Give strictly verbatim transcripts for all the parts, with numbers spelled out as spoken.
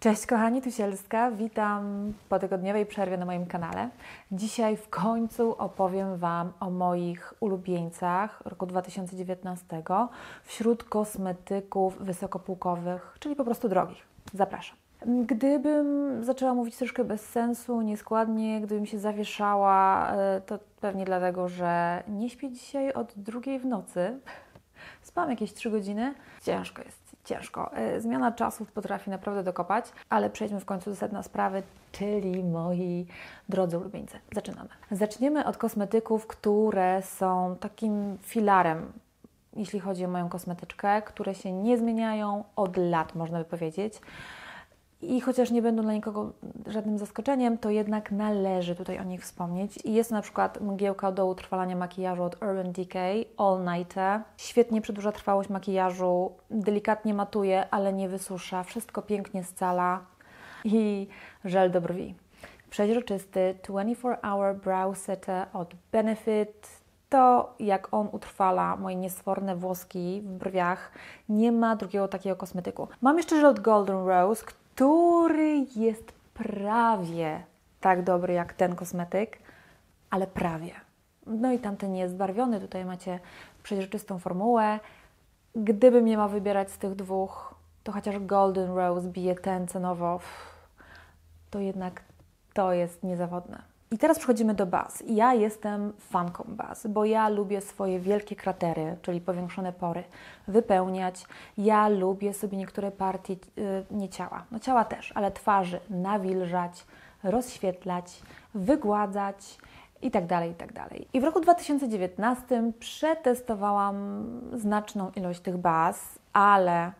Cześć kochani, tu Sielska, witam po tygodniowej przerwie na moim kanale. Dzisiaj w końcu opowiem Wam o moich ulubieńcach roku dwa tysiące dziewiętnastego wśród kosmetyków wysokopółkowych, czyli po prostu drogich. Zapraszam. Gdybym zaczęła mówić troszkę bez sensu, nieskładnie, gdybym się zawieszała, to pewnie dlatego, że nie śpię dzisiaj od drugiej w nocy. Spałam jakieś trzy godziny. Ciężko jest. Ciężko. Zmiana czasów potrafi naprawdę dokopać, ale przejdźmy w końcu do sedna sprawy, czyli moi drodzy ulubieńcy. Zaczynamy. Zaczniemy od kosmetyków, które są takim filarem, jeśli chodzi o moją kosmetyczkę, które się nie zmieniają od lat, można by powiedzieć. I chociaż nie będą dla nikogo żadnym zaskoczeniem, to jednak należy tutaj o nich wspomnieć. I jest to na przykład mgiełka do utrwalania makijażu od Urban Decay All Nighter. Świetnie przedłuża trwałość makijażu, delikatnie matuje, ale nie wysusza. Wszystko pięknie scala. I żel do brwi. Przeźroczysty dwadzieścia cztery hour Brow Setter od Benefit. To jak on utrwala moje niesforne włoski w brwiach. Nie ma drugiego takiego kosmetyku. Mam jeszcze żel od Golden Rose, który jest prawie tak dobry jak ten kosmetyk, ale prawie. No i tamten jest zbarwiony, tutaj macie przeźroczystą formułę. Gdybym miała wybierać z tych dwóch, to chociaż Golden Rose bije ten cenowo, to jednak to jest niezawodne. I teraz przechodzimy do baz. Ja jestem fanką baz, bo ja lubię swoje wielkie kratery, czyli powiększone pory, wypełniać. Ja lubię sobie niektóre partie, yy, nie ciała, no ciała też, ale twarzy nawilżać, rozświetlać, wygładzać i tak dalej, i tak dalej. I w roku dwa tysiące dziewiętnastym przetestowałam znaczną ilość tych baz, ale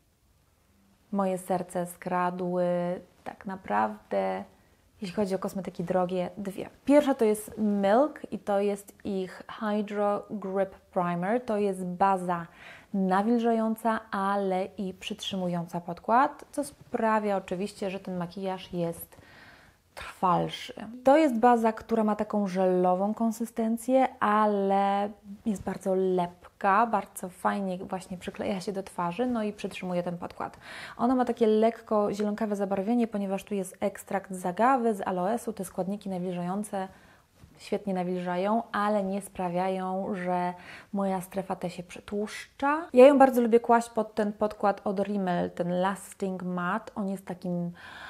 moje serce skradły tak naprawdę, jeśli chodzi o kosmetyki drogie, dwie. Pierwsza to jest Milk i to jest ich Hydro Grip Primer. To jest baza nawilżająca, ale i przytrzymująca podkład, co sprawia oczywiście, że ten makijaż jest trwalszy. To jest baza, która ma taką żelową konsystencję, ale jest bardzo lepka, bardzo fajnie właśnie przykleja się do twarzy, no i przytrzymuje ten podkład. Ona ma takie lekko zielonkawe zabarwienie, ponieważ tu jest ekstrakt z agawy, z aloesu, te składniki nawilżające świetnie nawilżają, ale nie sprawiają, że moja strefa T się przetłuszcza. Ja ją bardzo lubię kłaść pod ten podkład od Rimmel, ten Lasting Matte. On jest takim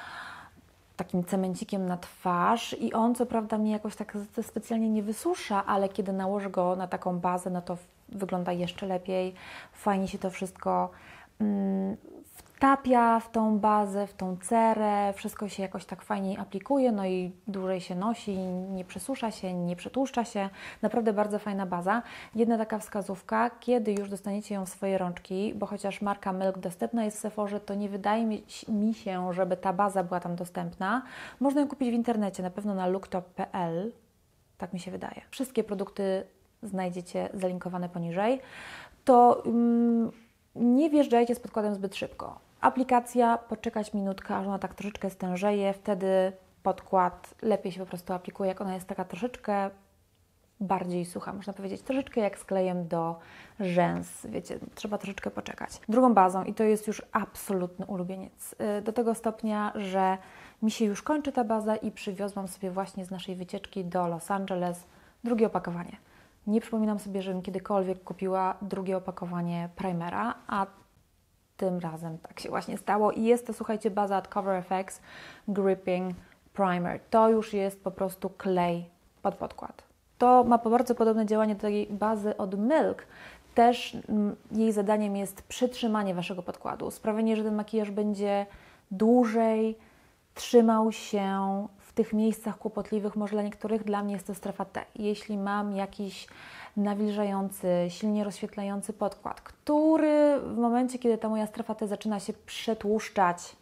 takim cemencikiem na twarz i on co prawda mnie jakoś tak specjalnie nie wysusza, ale kiedy nałożę go na taką bazę, no to wygląda jeszcze lepiej. Fajnie się to wszystko mm, wtapia w tą bazę, w tą cerę, wszystko się jakoś tak fajniej aplikuje, no i dłużej się nosi, nie przesusza się, nie przetłuszcza się. Naprawdę bardzo fajna baza. Jedna taka wskazówka, kiedy już dostaniecie ją w swoje rączki, bo chociaż marka Milk dostępna jest w Sephorze, to nie wydaje mi się, żeby ta baza była tam dostępna. Można ją kupić w internecie, na pewno na looktop kropka p l, tak mi się wydaje. Wszystkie produkty znajdziecie zalinkowane poniżej. To um, nie wjeżdżajcie z podkładem zbyt szybko. Aplikacja, poczekać minutkę, aż ona tak troszeczkę stężeje, wtedy podkład lepiej się po prostu aplikuje, jak ona jest taka troszeczkę bardziej sucha, można powiedzieć, troszeczkę jak z klejem do rzęs, wiecie, trzeba troszeczkę poczekać. Drugą bazą, i to jest już absolutny ulubieniec, do tego stopnia, że mi się już kończy ta baza i przywiozłam sobie właśnie z naszej wycieczki do Los Angeles drugie opakowanie. Nie przypominam sobie, żebym kiedykolwiek kupiła drugie opakowanie primera, a tym razem tak się właśnie stało i jest to, słuchajcie, baza od Cover F X Gripping Primer. To już jest po prostu klej pod podkład. To ma bardzo podobne działanie do tej bazy od Milk. Też mm, jej zadaniem jest przytrzymanie Waszego podkładu, sprawienie, że ten makijaż będzie dłużej trzymał się w tych miejscach kłopotliwych, może dla niektórych, dla mnie jest to strefa T. Jeśli mam jakiś nawilżający, silnie rozświetlający podkład, który w momencie, kiedy ta moja strefa T zaczyna się przetłuszczać,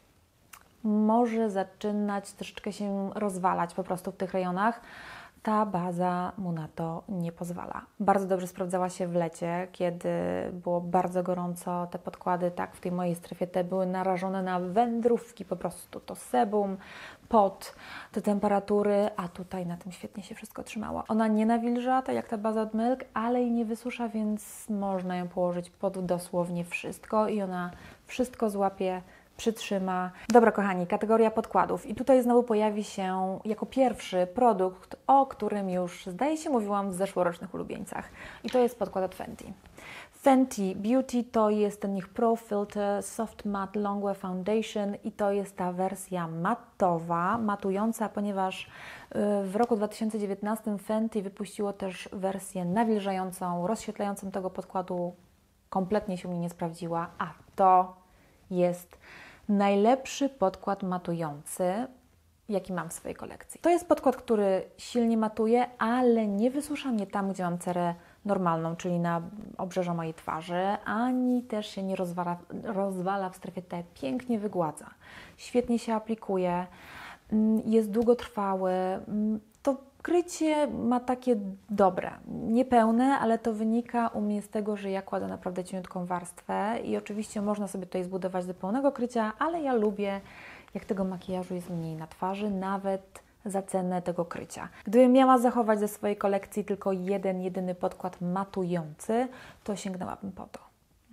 może zaczynać troszeczkę się rozwalać po prostu w tych rejonach, ta baza mu na to nie pozwala. Bardzo dobrze sprawdzała się w lecie, kiedy było bardzo gorąco. Te podkłady, tak, w tej mojej strefie T były narażone na wędrówki po prostu. To sebum, pot, te temperatury, a tutaj na tym świetnie się wszystko trzymało. Ona nie nawilża, tak jak ta baza od Milk, ale i nie wysusza, więc można ją położyć pod dosłownie wszystko i ona wszystko złapie, przytrzyma. Dobra, kochani, kategoria podkładów. I tutaj znowu pojawi się jako pierwszy produkt, o którym już, zdaje się, mówiłam w zeszłorocznych ulubieńcach. I to jest podkład od Fenty. Fenty Beauty to jest ten ich Pro Filter Soft Matte Longwear Foundation i to jest ta wersja matowa, matująca, ponieważ w roku dwa tysiące dziewiętnastym Fenty wypuściło też wersję nawilżającą, rozświetlającą tego podkładu. Kompletnie się u mnie nie sprawdziła, a to jest najlepszy podkład matujący, jaki mam w swojej kolekcji. To jest podkład, który silnie matuje, ale nie wysusza mnie tam, gdzie mam cerę normalną, czyli na obrzeżu mojej twarzy, ani też się nie rozwala, rozwala w strefie T. Pięknie wygładza, świetnie się aplikuje, jest długotrwały. To krycie ma takie dobre, niepełne, ale to wynika u mnie z tego, że ja kładę naprawdę cieniutką warstwę i oczywiście można sobie tutaj zbudować do pełnego krycia, ale ja lubię, jak tego makijażu jest mniej na twarzy, nawet za cenę tego krycia. Gdybym miała zachować ze swojej kolekcji tylko jeden, jedyny podkład matujący, to sięgnęłabym po to.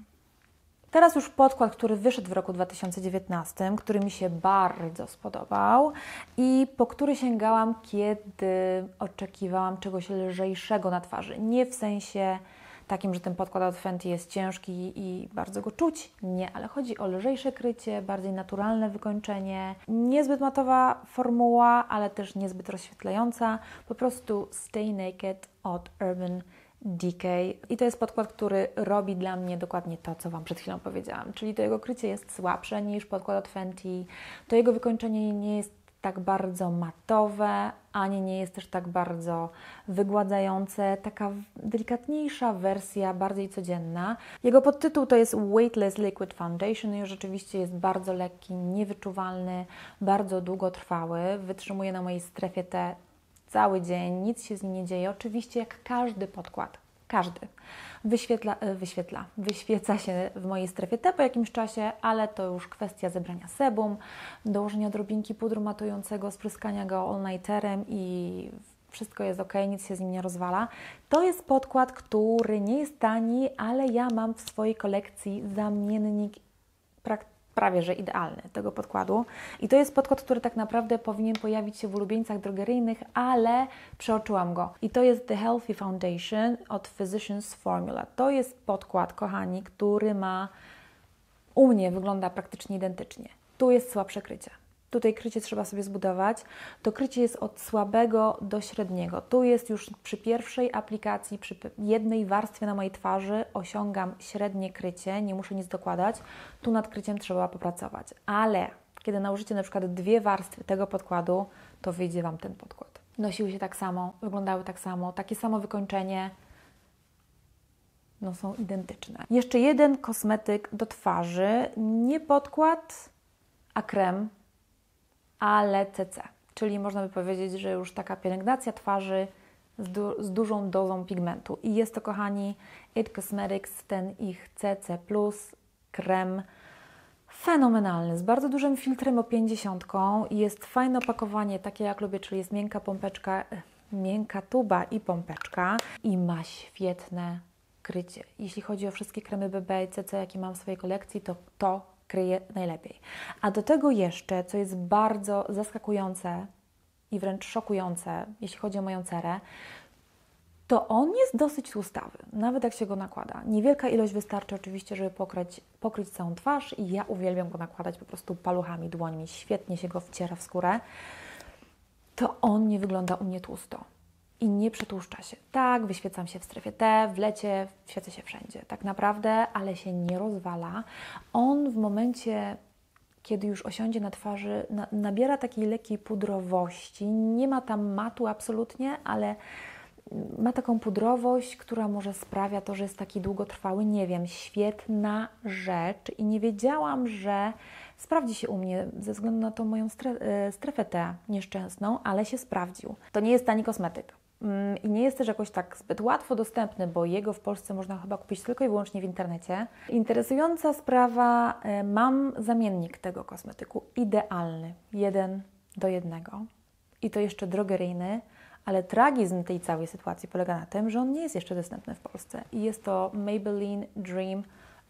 Teraz już podkład, który wyszedł w roku dwa tysiące dziewiętnastym, który mi się bardzo spodobał i po który sięgałam, kiedy oczekiwałam czegoś lżejszego na twarzy. Nie w sensie takim, że ten podkład od Fenty jest ciężki i bardzo go czuć. Nie, ale chodzi o lżejsze krycie, bardziej naturalne wykończenie. Niezbyt matowa formuła, ale też niezbyt rozświetlająca. Po prostu Stay Naked od Urban Decay. I to jest podkład, który robi dla mnie dokładnie to, co Wam przed chwilą powiedziałam. Czyli to jego krycie jest słabsze niż podkład od Fenty. To jego wykończenie nie jest tak bardzo matowe, ani nie jest też tak bardzo wygładzające. Taka delikatniejsza wersja, bardziej codzienna. Jego podtytuł to jest Weightless Liquid Foundation i rzeczywiście jest bardzo lekki, niewyczuwalny, bardzo długotrwały. Wytrzymuje na mojej strefie T cały dzień, nic się z nim nie dzieje. Oczywiście jak każdy podkład, każdy wyświetla, wyświetla, wyświeca się w mojej strefie T po jakimś czasie, ale to już kwestia zebrania sebum, dołożenia odrobinki pudru matującego, spryskania go all-nighterem i wszystko jest ok, nic się z nim nie rozwala. To jest podkład, który nie jest tani, ale ja mam w swojej kolekcji zamiennik praktycznie prawie że idealny tego podkładu. I to jest podkład, który tak naprawdę powinien pojawić się w ulubieńcach drogeryjnych, ale przeoczyłam go. I to jest The Healthy Foundation od Physicians Formula. To jest podkład, kochani, który ma, u mnie wygląda praktycznie identycznie. Tu jest słabsze krycie. Tutaj krycie trzeba sobie zbudować. To krycie jest od słabego do średniego. Tu jest już przy pierwszej aplikacji, przy jednej warstwie na mojej twarzy osiągam średnie krycie, nie muszę nic dokładać. Tu nad kryciem trzeba popracować. Ale kiedy nałożycie na przykład dwie warstwy tego podkładu, to wyjdzie Wam ten podkład. Nosiły się tak samo, wyglądały tak samo, takie samo wykończenie. No są identyczne. Jeszcze jeden kosmetyk do twarzy, nie podkład, a krem, ale C C, czyli można by powiedzieć, że już taka pielęgnacja twarzy z, du z dużą dozą pigmentu. I jest to, kochani, It Cosmetics, ten ich C C plus, krem fenomenalny, z bardzo dużym filtrem o pięćdziesiątką. Jest fajne opakowanie, takie jak lubię, czyli jest miękka pompeczka, miękka tuba i pompeczka i ma świetne krycie. Jeśli chodzi o wszystkie kremy B B i C C, jakie mam w swojej kolekcji, to to kryje najlepiej. A do tego jeszcze, co jest bardzo zaskakujące i wręcz szokujące, jeśli chodzi o moją cerę, to on jest dosyć tłustawy, nawet jak się go nakłada. Niewielka ilość wystarczy oczywiście, żeby pokryć, pokryć całą twarz i ja uwielbiam go nakładać po prostu paluchami, dłońmi, świetnie się go wciera w skórę. To on nie wygląda u mnie tłusto i nie przetłuszcza się. Tak, wyświecam się w strefie T, w lecie świecę się wszędzie, tak naprawdę, ale się nie rozwala. On w momencie, kiedy już osiądzie na twarzy, na, nabiera takiej lekkiej pudrowości. Nie ma tam matu absolutnie, ale ma taką pudrowość, która może sprawia to, że jest taki długotrwały. Nie wiem, świetna rzecz i nie wiedziałam, że sprawdzi się u mnie ze względu na tą moją strefę T nieszczęsną, ale się sprawdził. To nie jest tani kosmetyk. I nie jest też jakoś tak zbyt łatwo dostępny, bo jego w Polsce można chyba kupić tylko i wyłącznie w internecie. Interesująca sprawa, mam zamiennik tego kosmetyku, idealny, jeden do jednego. I to jeszcze drogeryjny, ale tragizm tej całej sytuacji polega na tym, że on nie jest jeszcze dostępny w Polsce. I jest to Maybelline Dream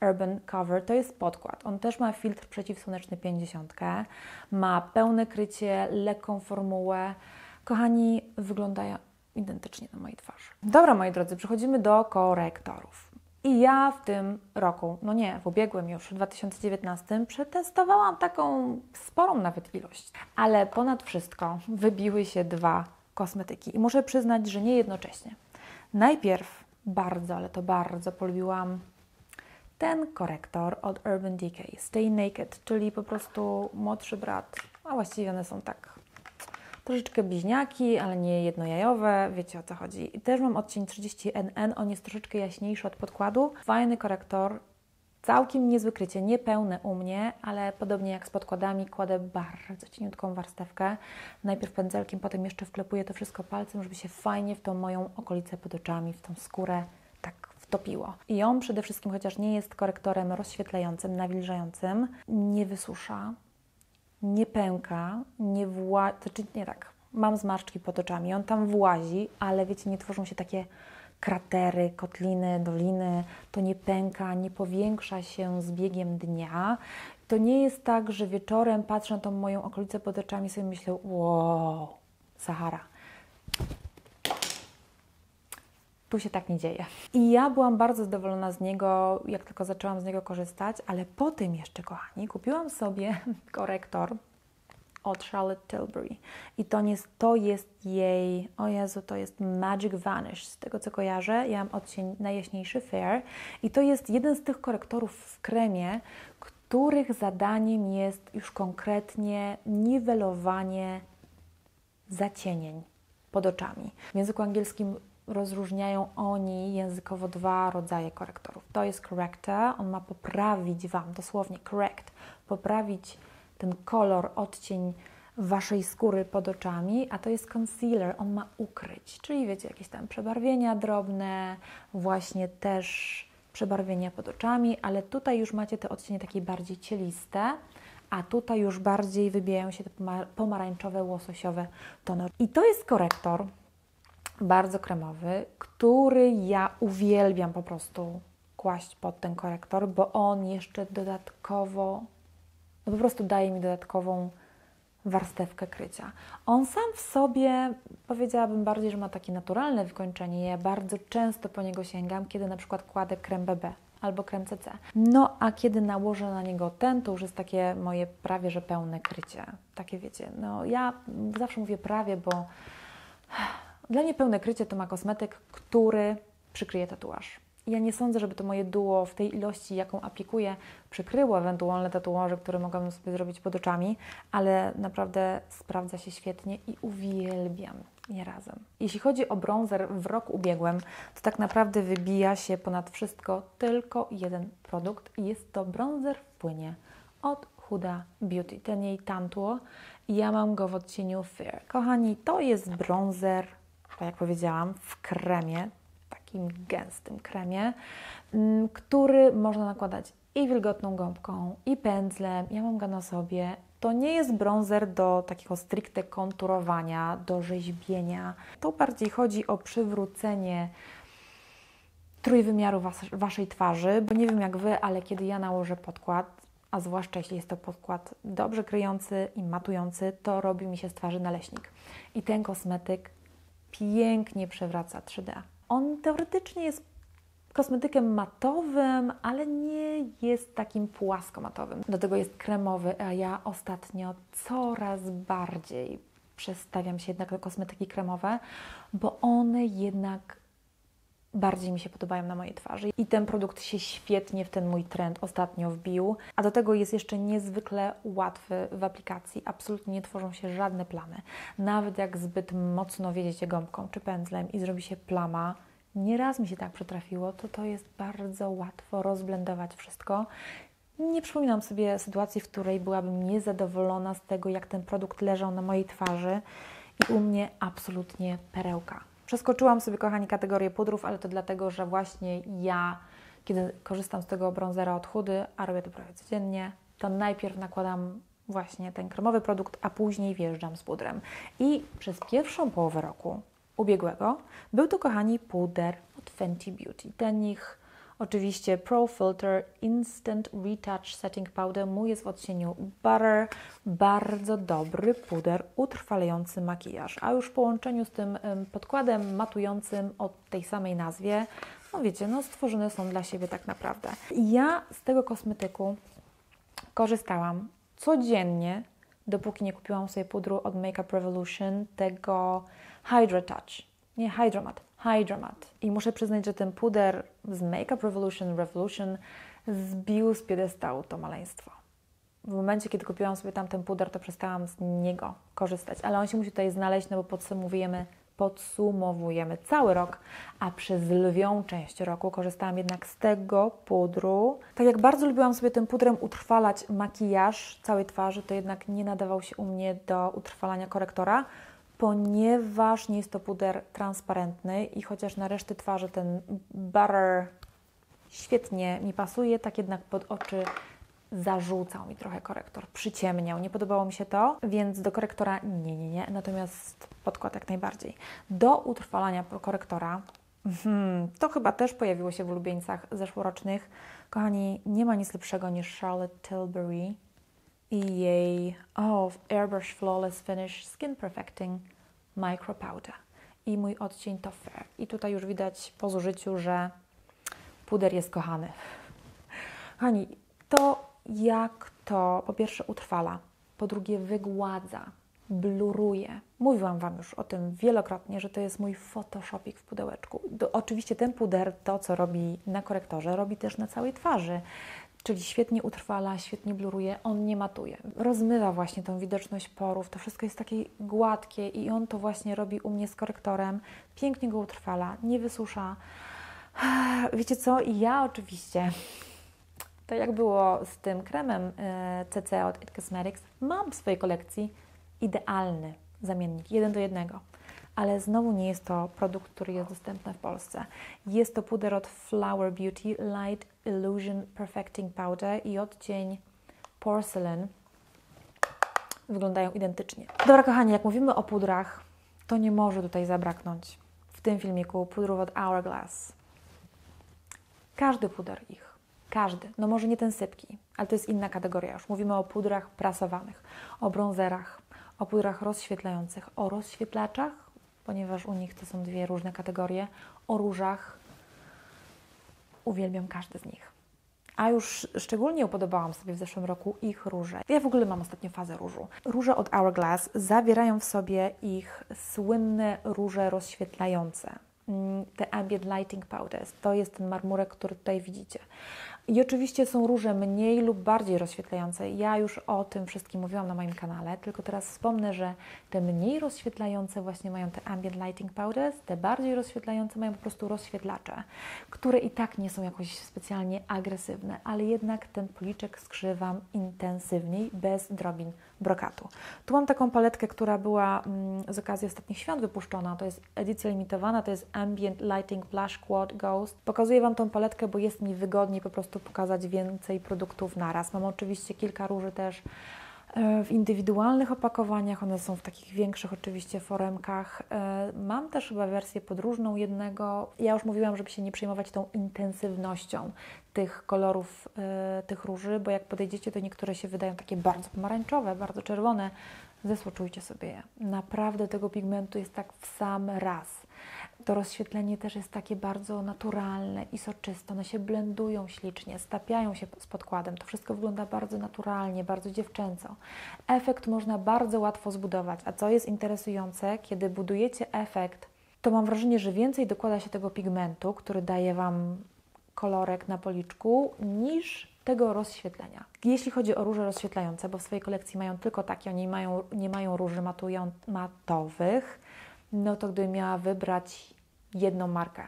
Urban Cover, to jest podkład. On też ma filtr przeciwsłoneczny pięćdziesiąt, ma pełne krycie, lekką formułę. Kochani, wyglądają identycznie na mojej twarzy. Dobra, moi drodzy, przechodzimy do korektorów. I ja w tym roku, no nie, w ubiegłym już, w dwa tysiące dziewiętnastym, przetestowałam taką sporą nawet ilość. Ale ponad wszystko wybiły się dwa kosmetyki. I muszę przyznać, że nie jednocześnie. Najpierw bardzo, ale to bardzo polubiłam ten korektor od Urban Decay, Stay Naked, czyli po prostu młodszy brat, a właściwie one są tak troszeczkę bliźniaki, ale nie jednojajowe, wiecie o co chodzi. I też mam odcień trzydzieści N N, on jest troszeczkę jaśniejszy od podkładu. Fajny korektor, całkiem niezłe krycie, niepełne u mnie, ale podobnie jak z podkładami kładę bardzo cieniutką warstewkę. Najpierw pędzelkiem, potem jeszcze wklepuję to wszystko palcem, żeby się fajnie w tą moją okolicę pod oczami, w tą skórę tak wtopiło. I on przede wszystkim, chociaż nie jest korektorem rozświetlającym, nawilżającym, nie wysusza, nie pęka, nie włazi, znaczy nie tak, mam zmarszczki pod oczami, on tam włazi, ale wiecie, nie tworzą się takie kratery, kotliny, doliny, to nie pęka, nie powiększa się z biegiem dnia. To nie jest tak, że wieczorem patrzę na tą moją okolicę pod oczami i sobie myślę, wow, Sahara. Tu się tak nie dzieje. I ja byłam bardzo zadowolona z niego, jak tylko zaczęłam z niego korzystać, ale po tym jeszcze, kochani, kupiłam sobie korektor od Charlotte Tilbury. I to jest, to jest jej, o Jezu, to jest Magic Vanish, z tego co kojarzę. Ja mam odcień najjaśniejszy, Fair. I to jest jeden z tych korektorów w kremie, których zadaniem jest już konkretnie niwelowanie zacienień pod oczami. W języku angielskim rozróżniają oni językowo dwa rodzaje korektorów. To jest corrector, on ma poprawić Wam, dosłownie correct, poprawić ten kolor, odcień Waszej skóry pod oczami, a to jest concealer, on ma ukryć, czyli wiecie, jakieś tam przebarwienia drobne, właśnie też przebarwienia pod oczami, ale tutaj już macie te odcienie takie bardziej cieliste, a tutaj już bardziej wybijają się te pomarańczowe, łososiowe tony. I to jest korektor bardzo kremowy, który ja uwielbiam po prostu kłaść pod ten korektor, bo on jeszcze dodatkowo, no po prostu daje mi dodatkową warstewkę krycia. On sam w sobie, powiedziałabym bardziej, że ma takie naturalne wykończenie. Ja bardzo często po niego sięgam, kiedy na przykład kładę krem B B albo krem C C. No a kiedy nałożę na niego ten, to już jest takie moje prawie że pełne krycie. Takie wiecie, no ja zawsze mówię prawie, bo dla mnie pełne krycie to ma kosmetyk, który przykryje tatuaż. Ja nie sądzę, żeby to moje duo w tej ilości, jaką aplikuję, przykryło ewentualne tatuaże, które mogłabym sobie zrobić pod oczami, ale naprawdę sprawdza się świetnie i uwielbiam je razem. Jeśli chodzi o bronzer w roku ubiegłym, to tak naprawdę wybija się ponad wszystko tylko jeden produkt i jest to bronzer w płynie od Huda Beauty, ten jej Tantuo i ja mam go w odcieniu Fair. Kochani, to jest bronzer, tak jak powiedziałam, w kremie, takim gęstym kremie, który można nakładać i wilgotną gąbką, i pędzlem. Ja mam go na sobie. To nie jest bronzer do takiego stricte konturowania, do rzeźbienia. To bardziej chodzi o przywrócenie trójwymiaru was, Waszej twarzy, bo nie wiem jak Wy, ale kiedy ja nałożę podkład, a zwłaszcza jeśli jest to podkład dobrze kryjący i matujący, to robi mi się z twarzy naleśnik. I ten kosmetyk pięknie przewraca trzy D. On teoretycznie jest kosmetykiem matowym, ale nie jest takim płaskomatowym. Do tego jest kremowy, a ja ostatnio coraz bardziej przestawiam się jednak do kosmetyki kremowe, bo one jednak bardziej mi się podobają na mojej twarzy. I ten produkt się świetnie w ten mój trend ostatnio wbił, a do tego jest jeszcze niezwykle łatwy w aplikacji. Absolutnie nie tworzą się żadne plamy. Nawet jak zbyt mocno wiedziecie gąbką czy pędzlem i zrobi się plama, nieraz mi się tak przytrafiło, to to jest bardzo łatwo rozblendować wszystko. Nie przypominam sobie sytuacji, w której byłabym niezadowolona z tego, jak ten produkt leżał na mojej twarzy i u mnie absolutnie perełka. Przeskoczyłam sobie, kochani, kategorię pudrów, ale to dlatego, że właśnie ja, kiedy korzystam z tego bronzera od Hudy, a robię to prawie codziennie, to najpierw nakładam właśnie ten kremowy produkt, a później wjeżdżam z pudrem. I przez pierwszą połowę roku ubiegłego był to, kochani, puder od Fenty Beauty. Ten ich Oczywiście Pro Filter Instant Retouch Setting Powder. Mój jest w odcieniu Butter. Bardzo dobry puder utrwalający makijaż. A już w połączeniu z tym podkładem matującym o tej samej nazwie, no wiecie, no stworzone są dla siebie tak naprawdę. Ja z tego kosmetyku korzystałam codziennie, dopóki nie kupiłam sobie pudru od Makeup Revolution, tego Hydra Touch. Nie Hydromat, Hydromat. I muszę przyznać, że ten puder z Makeup Revolution, Revolution zbił z piedestału to maleństwo. W momencie, kiedy kupiłam sobie tamten puder, to przestałam z niego korzystać. Ale on się musi tutaj znaleźć, no bo podsumowujemy, podsumowujemy cały rok, a przez lwią część roku korzystałam jednak z tego pudru. Tak jak bardzo lubiłam sobie tym pudrem utrwalać makijaż całej twarzy, to jednak nie nadawał się u mnie do utrwalania korektora, ponieważ nie jest to puder transparentny i chociaż na reszty twarzy ten butter świetnie mi pasuje, tak jednak pod oczy zarzucał mi trochę korektor, przyciemniał, nie podobało mi się to, więc do korektora nie, nie, nie, natomiast podkład jak najbardziej. Do utrwalania korektora, hmm, to chyba też pojawiło się w ulubieńcach zeszłorocznych. Kochani, nie ma nic lepszego niż Charlotte Tilbury i jej oh, Airbrush Flawless Finish Skin Perfecting Micro Powder. I mój odcień to Fair. I tutaj już widać po zużyciu, że puder jest kochany. Kochani, to jak to po pierwsze utrwala, po drugie wygładza, bluruje. Mówiłam Wam już o tym wielokrotnie, że to jest mój Photoshopik w pudełeczku. Do, oczywiście ten puder, to co robi na korektorze, robi też na całej twarzy. Czyli świetnie utrwala, świetnie bluruje, on nie matuje. Rozmywa właśnie tą widoczność porów, to wszystko jest takie gładkie i on to właśnie robi u mnie z korektorem. Pięknie go utrwala, nie wysusza. Wiecie co? Ja oczywiście, tak jak było z tym kremem C C od It Cosmetics, mam w swojej kolekcji idealny zamiennik, jeden do jednego. Ale znowu nie jest to produkt, który jest dostępny w Polsce. Jest to puder od Flower Beauty Light Illusion Perfecting Powder i odcień Porcelain. Wyglądają identycznie. Dobra kochani, jak mówimy o pudrach, to nie może tutaj zabraknąć w tym filmiku pudrów od Hourglass. Każdy puder ich. Każdy. No może nie ten sypki, ale to jest inna kategoria już. Mówimy o pudrach prasowanych, o bronzerach, o pudrach rozświetlających, o rozświetlaczach, ponieważ u nich to są dwie różne kategorie, o różach. Uwielbiam każdy z nich. A już szczególnie upodobałam sobie w zeszłym roku ich róże. Ja w ogóle mam ostatnio fazę różu. Róże od Hourglass zawierają w sobie ich słynne róże rozświetlające. Te Ambient Lighting Powders. To jest ten marmurek, który tutaj widzicie. I oczywiście są róże mniej lub bardziej rozświetlające. Ja już o tym wszystkim mówiłam na moim kanale, tylko teraz wspomnę, że te mniej rozświetlające właśnie mają te Ambient Lighting Powders, te bardziej rozświetlające mają po prostu rozświetlacze, które i tak nie są jakoś specjalnie agresywne, ale jednak ten policzek skrzywam intensywniej, bez drobin brokatu. Tu mam taką paletkę, która była mm, z okazji ostatnich świąt wypuszczona. To jest edycja limitowana, to jest Ambient Lighting Blush Quad Ghost. Pokazuję Wam tą paletkę, bo jest mi wygodniej po prostu pokazać więcej produktów naraz. Mam oczywiście kilka róży też w indywidualnych opakowaniach, one są w takich większych oczywiście foremkach. Mam też chyba wersję podróżną jednego. Ja już mówiłam, żeby się nie przejmować tą intensywnością tych kolorów, tych róży, bo jak podejdziecie, to niektóre się wydają takie bardzo pomarańczowe, bardzo czerwone. Zesłoczujcie sobie je. Naprawdę tego pigmentu jest tak w sam raz. To rozświetlenie też jest takie bardzo naturalne i soczyste. One się blendują ślicznie, stapiają się z podkładem. To wszystko wygląda bardzo naturalnie, bardzo dziewczęco. Efekt można bardzo łatwo zbudować. A co jest interesujące, kiedy budujecie efekt, to mam wrażenie, że więcej dokłada się tego pigmentu, który daje Wam kolorek na policzku, niż tego rozświetlenia. Jeśli chodzi o róże rozświetlające, bo w swojej kolekcji mają tylko takie, oni mają, nie mają róży matują, matowych, no to gdybym miała wybrać jedną markę,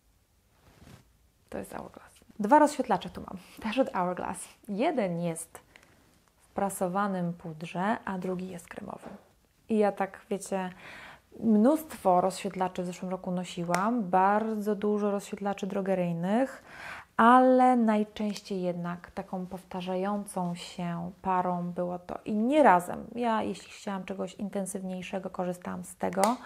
to jest Hourglass. Dwa rozświetlacze tu mam, też od Hourglass. Jeden jest w prasowanym pudrze, a drugi jest kremowy. I ja tak, wiecie, mnóstwo rozświetlaczy w zeszłym roku nosiłam, bardzo dużo rozświetlaczy drogeryjnych, ale najczęściej jednak taką powtarzającą się parą było to i nie razem. Ja, jeśli chciałam czegoś intensywniejszego, korzystałam z tego,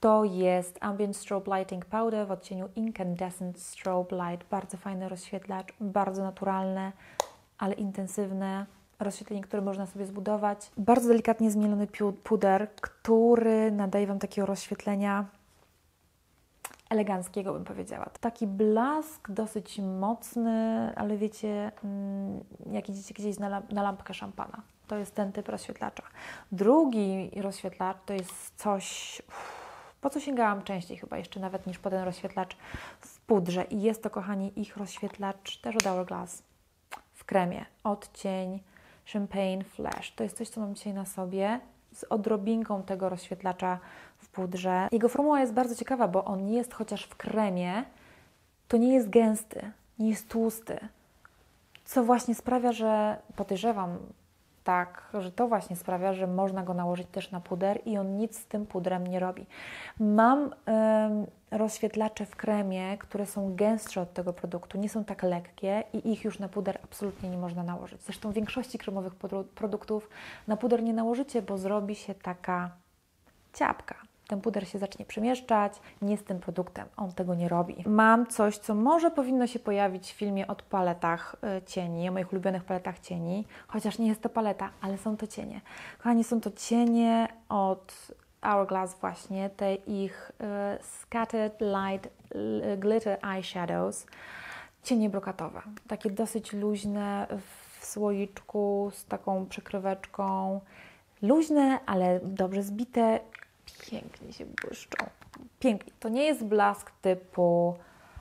to jest Ambient Strobe Lighting Powder w odcieniu Incandescent Strobe Light. Bardzo fajny rozświetlacz, bardzo naturalne, ale intensywne rozświetlenie, które można sobie zbudować. Bardzo delikatnie zmielony puder, który nadaje Wam takiego rozświetlenia eleganckiego, bym powiedziała. Taki blask dosyć mocny, ale wiecie, jak idziecie gdzieś na, na lampkę szampana. To jest ten typ rozświetlacza. Drugi rozświetlacz to jest coś, po co sięgałam częściej chyba jeszcze nawet niż po ten rozświetlacz w pudrze. I jest to, kochani, ich rozświetlacz też od Hourglass w kremie. Odcień Champagne Flash. To jest coś, co mam dzisiaj na sobie z odrobinką tego rozświetlacza w pudrze. Jego formuła jest bardzo ciekawa, bo on jest chociaż w kremie, to nie jest gęsty, nie jest tłusty, co właśnie sprawia, że podejrzewam tak, że to właśnie sprawia, że można go nałożyć też na puder i on nic z tym pudrem nie robi. Mam ym, rozświetlacze w kremie, które są gęstsze od tego produktu, nie są tak lekkie i ich już na puder absolutnie nie można nałożyć. Zresztą w większości kremowych produktów na puder nie nałożycie, bo zrobi się taka ciapka. Ten puder się zacznie przemieszczać, nie z tym produktem, on tego nie robi. Mam coś, co może powinno się pojawić w filmie o paletach cieni, o moich ulubionych paletach cieni, chociaż nie jest to paleta, ale są to cienie. Kochani, są to cienie od Hourglass właśnie, te ich y, Scattered Light y, Glitter Eyeshadows, cienie brokatowe, takie dosyć luźne w słoiczku z taką przykryweczką, luźne, ale dobrze zbite, pięknie się błyszczą. Pięknie. To nie jest blask typu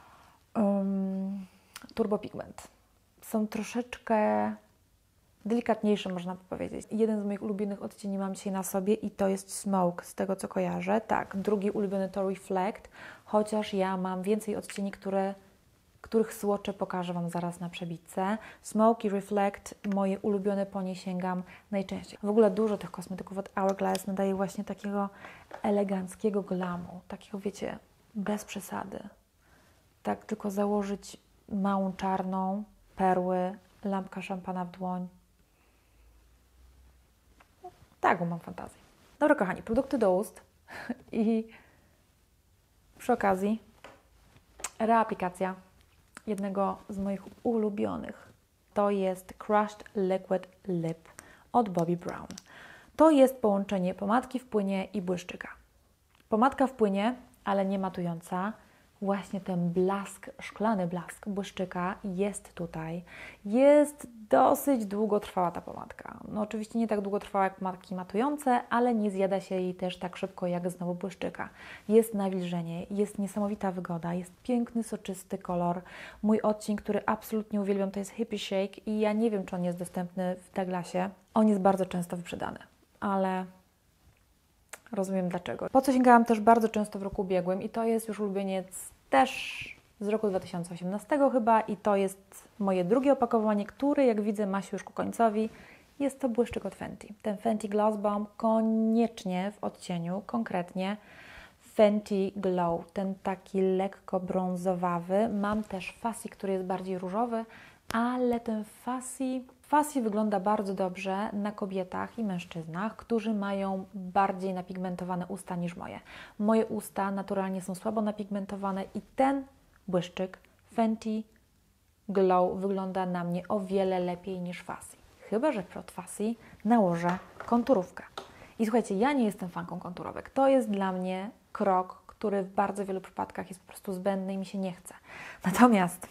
um, turbopigment. Są troszeczkę delikatniejsze, można powiedzieć. Jeden z moich ulubionych odcieni mam dzisiaj na sobie i to jest Smoke, z tego co kojarzę. Tak, drugi ulubiony to Reflect, chociaż ja mam więcej odcieni, które, których słocze pokażę Wam zaraz na przebitce. Smoke i Reflect, moje ulubione, po nie sięgam najczęściej. W ogóle dużo tych kosmetyków od Hourglass nadaje właśnie takiego eleganckiego glamu, takiego, wiecie, bez przesady. Tak tylko założyć małą czarną, perły, lampka szampana w dłoń. Taką mam fantazję. Dobra, kochani, produkty do ust i przy okazji reaplikacja jednego z moich ulubionych. To jest Crushed Liquid Lip od Bobbi Brown. To jest połączenie pomadki w płynie i błyszczyka. Pomadka w płynie, ale nie matująca. Właśnie ten blask, szklany blask błyszczyka jest tutaj. Jest dosyć długotrwała ta pomadka. No oczywiście nie tak długotrwała jak pomadki matujące, ale nie zjada się jej też tak szybko jak znowu błyszczyka. Jest nawilżenie, jest niesamowita wygoda, jest piękny, soczysty kolor. Mój odcień, który absolutnie uwielbiam, to jest Hippie Shake i ja nie wiem, czy on jest dostępny w Douglasie. On jest bardzo często wyprzedany, ale rozumiem dlaczego. Po co sięgałam też bardzo często w roku ubiegłym i to jest już ulubieniec też z roku dwa tysiące osiemnastego chyba i to jest moje drugie opakowanie, które jak widzę ma się już ku końcowi. Jest to błyszczyk od Fenty. Ten Fenty Gloss Bomb koniecznie w odcieniu, konkretnie Fenty Glow, ten taki lekko brązowawy. Mam też Fussy, który jest bardziej różowy, ale ten Fussy, Fussy wygląda bardzo dobrze na kobietach i mężczyznach, którzy mają bardziej napigmentowane usta niż moje. Moje usta naturalnie są słabo napigmentowane i ten błyszczyk Fenty Glow wygląda na mnie o wiele lepiej niż Fussy. Chyba że pod Fussy nałożę konturówkę. I słuchajcie, ja nie jestem fanką konturówek. To jest dla mnie krok, który w bardzo wielu przypadkach jest po prostu zbędny i mi się nie chce. Natomiast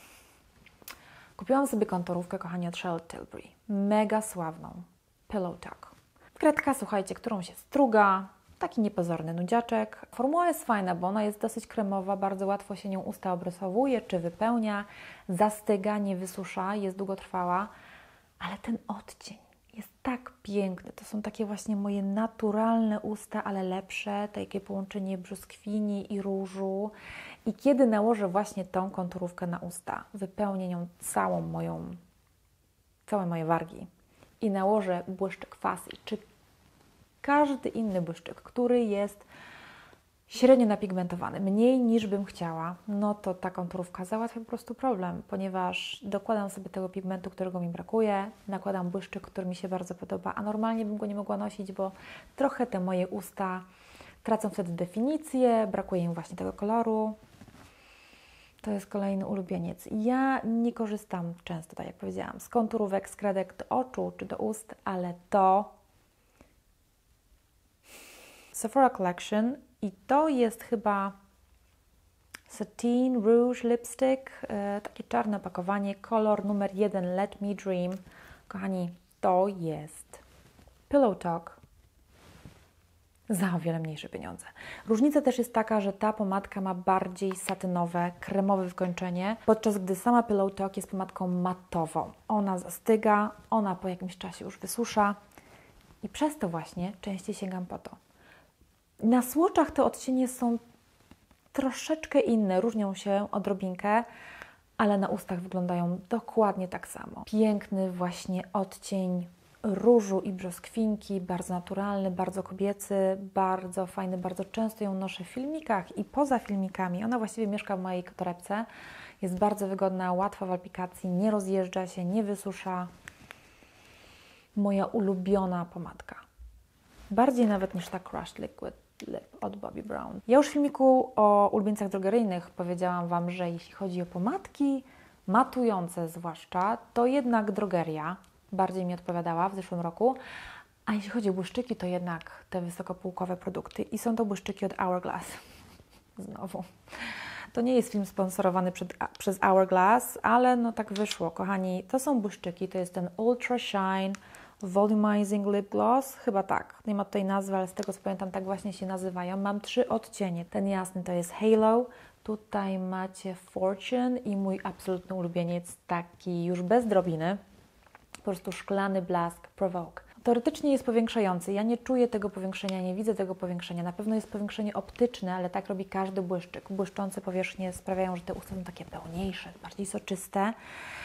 kupiłam sobie konturówkę, kochani, od Charlotte Tilbury. Mega sławną. Pillow Talk. Kredka, słuchajcie, którą się struga. Taki niepozorny nudziaczek. Formuła jest fajna, bo ona jest dosyć kremowa, bardzo łatwo się nią usta obrysowuje, czy wypełnia, zastyga, nie wysusza, jest długotrwała. Ale ten odcień jest tak piękny. To są takie właśnie moje naturalne usta, ale lepsze. Takie połączenie brzoskwini i różu. I kiedy nałożę właśnie tą konturówkę na usta, wypełnię nią całą moją, całe moje wargi i nałożę błyszczyk Fussy, czy każdy inny błyszczyk, który jest średnio napigmentowany, mniej niż bym chciała, no to ta konturówka załatwia po prostu problem, ponieważ dokładam sobie tego pigmentu, którego mi brakuje, nakładam błyszczyk, który mi się bardzo podoba, a normalnie bym go nie mogła nosić, bo trochę te moje usta tracą wtedy definicję, brakuje im właśnie tego koloru. To jest kolejny ulubieniec. Ja nie korzystam często, tak jak powiedziałam, z konturówek, z kredek do oczu czy do ust, ale to Sephora Collection i to jest chyba Satin Rouge Lipstick, e, takie czarne opakowanie, kolor numer jeden, Let Me Dream. Kochani, to jest Pillow Talk za o wiele mniejsze pieniądze. Różnica też jest taka, że ta pomadka ma bardziej satynowe, kremowe wykończenie, podczas gdy sama Pillow Talk jest pomadką matową. Ona zastyga, ona po jakimś czasie już wysusza i przez to właśnie częściej sięgam po to. Na swatchach te odcienie są troszeczkę inne, różnią się odrobinkę, ale na ustach wyglądają dokładnie tak samo. Piękny właśnie odcień różu i brzoskwinki, bardzo naturalny, bardzo kobiecy, bardzo fajny, bardzo często ją noszę w filmikach i poza filmikami. Ona właściwie mieszka w mojej torebce, jest bardzo wygodna, łatwa w aplikacji, nie rozjeżdża się, nie wysusza. Moja ulubiona pomadka. Bardziej nawet niż ta Crushed Liquid Lip od Bobbi Brown. Ja już w filmiku o ulubieńcach drogeryjnych powiedziałam Wam, że jeśli chodzi o pomadki matujące zwłaszcza, to jednak drogeria bardziej mi odpowiadała w zeszłym roku, a jeśli chodzi o błyszczyki, to jednak te wysokopółkowe produkty i są to błyszczyki od Hourglass. Znowu. To nie jest film sponsorowany przed, przez Hourglass, ale no tak wyszło, kochani. To są błyszczyki, to jest ten Ultra Shine Volumizing Lip Gloss, chyba tak, nie ma tutaj nazwy, ale z tego co pamiętam tak właśnie się nazywają. Mam trzy odcienie, ten jasny to jest Halo, tutaj macie Fortune i mój absolutny ulubieniec, taki już bez drobiny, po prostu szklany blask Provoke. Teoretycznie jest powiększający, ja nie czuję tego powiększenia, nie widzę tego powiększenia, na pewno jest powiększenie optyczne, ale tak robi każdy błyszczyk. Błyszczące powierzchnie sprawiają, że te usta są takie pełniejsze, bardziej soczyste.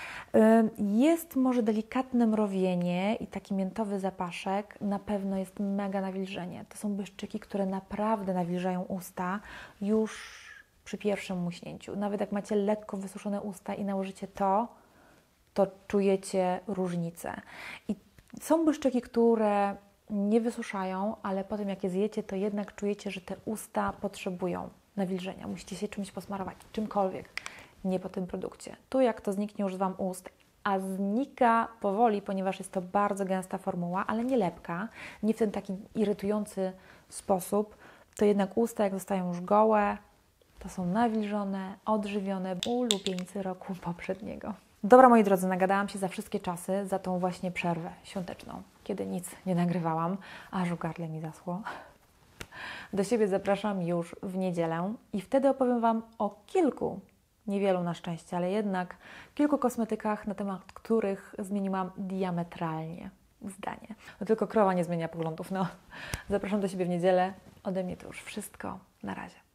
Jest może delikatne mrowienie i taki miętowy zapaszek, na pewno jest mega nawilżenie. To są błyszczyki, które naprawdę nawilżają usta już przy pierwszym muśnięciu. Nawet jak macie lekko wysuszone usta i nałożycie to, to czujecie różnicę. I są błyszczyki, które nie wysuszają, ale potem jak je zjecie, to jednak czujecie, że te usta potrzebują nawilżenia. Musicie się czymś posmarować, czymkolwiek. Nie po tym produkcie. Tu jak to zniknie, używam ust, a znika powoli, ponieważ jest to bardzo gęsta formuła, ale nie lepka, nie w ten taki irytujący sposób, to jednak usta jak zostają już gołe, to są nawilżone, odżywione, ulubieńcy roku poprzedniego. Dobra, moi drodzy, nagadałam się za wszystkie czasy, za tą właśnie przerwę świąteczną, kiedy nic nie nagrywałam, aż w gardle mi zaschło. Do siebie zapraszam już w niedzielę i wtedy opowiem Wam o kilku, niewielu na szczęście, ale jednak kilku kosmetykach, na temat których zmieniłam diametralnie zdanie. No tylko krowa nie zmienia poglądów, no. Zapraszam do siebie w niedzielę. Ode mnie to już wszystko. Na razie.